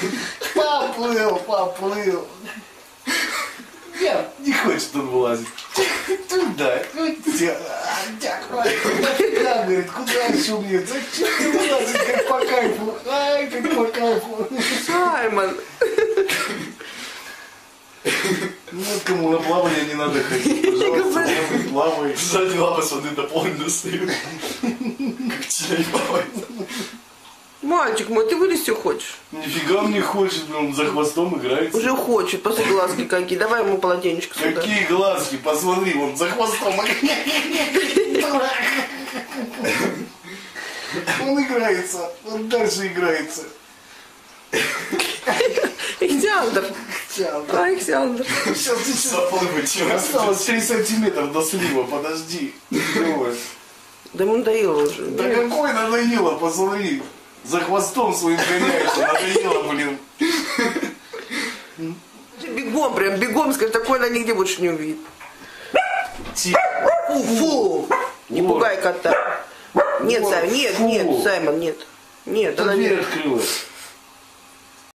Поплыл, поплыл. Нет, не хочет он вылазить. Туда, да, говорит, куда еще мне? Зачем ты вылазить, как по кайфу? Ай, как по кайфу. Саймон. Ну, кому на плавание не надо ходить, пожалуйста, плавай. Сзади лапы с воды дополнительно стоят. Как тень плавает. Мальчик мой, ты вылезти хочешь? Нифига он не хочет, он за хвостом играется. Уже хочет, после глазки какие. Давай ему полотенечко сюда. Какие глазки, посмотри, он за хвостом. Он играется, он дальше играется. Ихтиандр. Ихтиандр. Сейчас Заплывать. осталось 3 сантиметра до слива, подожди. Да ему надоело уже. Да какой надоело, посмотри. За хвостом своим гоняется, надоело, блин. Бегом, прям бегом, скажи, такое она нигде больше не увидит. Фу! Не пугай кота. Нет, Саймон, нет, нет, Саймон, нет. Нет, Да она дверь нет. открылась.